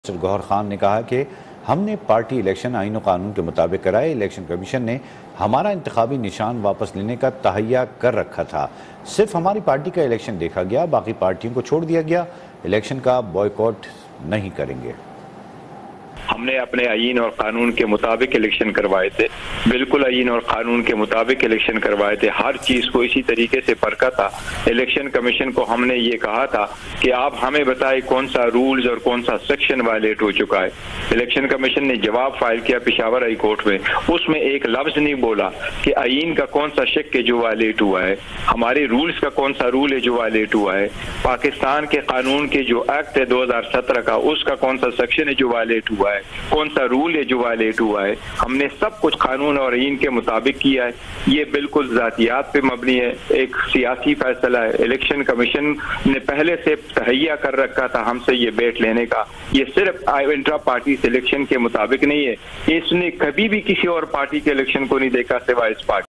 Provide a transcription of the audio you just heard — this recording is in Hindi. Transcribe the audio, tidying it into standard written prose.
गौहर खान ने कहा कि हमने पार्टी इलेक्शन आईन और कानून के मुताबिक कराए। इलेक्शन कमीशन ने हमारा इंतखाबी निशान वापस लेने का तहैया कर रखा था। सिर्फ हमारी पार्टी का इलेक्शन देखा गया, बाकी पार्टियों को छोड़ दिया गया। इलेक्शन का बॉयकॉट नहीं करेंगे। हमने अपने आईन और कानून के मुताबिक इलेक्शन करवाए थे, बिल्कुल आईन और कानून के मुताबिक इलेक्शन करवाए थे। हर चीज को इसी तरीके से परखा था। इलेक्शन कमीशन को हमने ये कहा था कि आप हमें बताएं कौन सा रूल्स और कौन सा सेक्शन वायलेट हो चुका है। इलेक्शन कमीशन ने जवाब फाइल किया पेशावर हाई कोर्ट में, उसमें एक लफ्ज नहीं बोला कि आईन का कौन सा शिक है जो वायलेट हुआ है, हमारे रूल्स का कौन सा रूल है जो वायलेट हुआ है, पाकिस्तान के कानून के जो एक्ट है 2017 का उसका कौन सा सेक्शन है जो वायलेट हुआ है, कौन सा रूल है जो वायलेट हुआ है। हमने सब कुछ कानून और आईन के मुताबिक किया है। ये बिल्कुल जातियात पे मबनी है, एक सियासी फैसला है। इलेक्शन कमीशन ने पहले से तहैया कर रखा था हमसे ये बैठ लेने का। ये सिर्फ इंट्रा पार्टी सिलेक्शन के मुताबिक नहीं है, इसने कभी भी किसी और पार्टी के इलेक्शन को नहीं देखा सिवाय इस पार्टी।